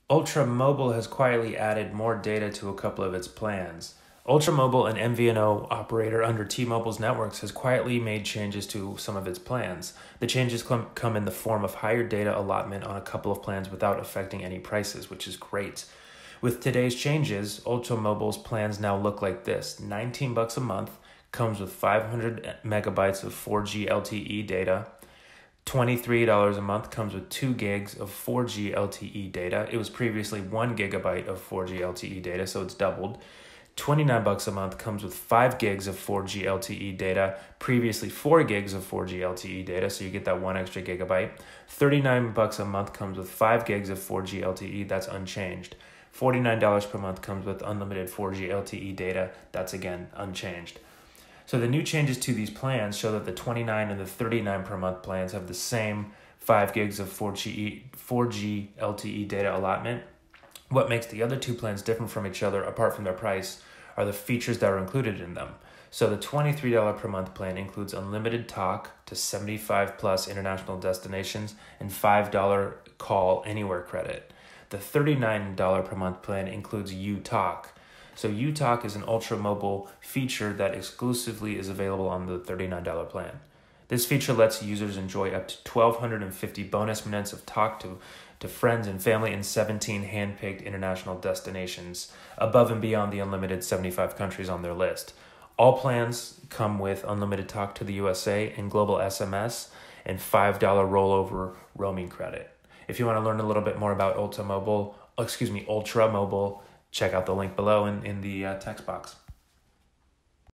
Ultra Mobile has quietly added more data to a couple of its plans. Ultra Mobile, an MVNO operator under T-Mobile's networks, has quietly made changes to some of its plans. The changes come in the form of higher data allotment on a couple of plans without affecting any prices, which is great. With today's changes, Ultra Mobile's plans now look like this. $19 a month comes with 500 megabytes of 4G LTE data. $23 a month comes with 2 gigs of 4G LTE data. It was previously 1 gigabyte of 4G LTE data, so it's doubled. $29 a month comes with 5 gigs of 4G LTE data, previously 4 gigs of 4G LTE data, so you get that 1 extra gigabyte. $39 a month comes with 5 gigs of 4G LTE, that's unchanged. $49 per month comes with unlimited 4G LTE data, that's again unchanged. So the new changes to these plans show that the $29 and the $39 per month plans have the same 5 gigs of 4G LTE data allotment. What makes the other two plans different from each other, apart from their price, are the features that are included in them. So the $23 per month plan includes unlimited talk to 75 plus international destinations and $5 call anywhere credit. The $39 per month plan includes UTalk. So UTalk is an ultra mobile feature that exclusively is available on the $39 plan. This feature lets users enjoy up to 1,250 bonus minutes of talk to friends and family in 17 hand-picked international destinations, above and beyond the unlimited 75 countries on their list. All plans come with unlimited talk to the USA and global SMS and $5 rollover roaming credit. If you want to learn a little bit more about Ultra Mobile, check out the link below in the text box.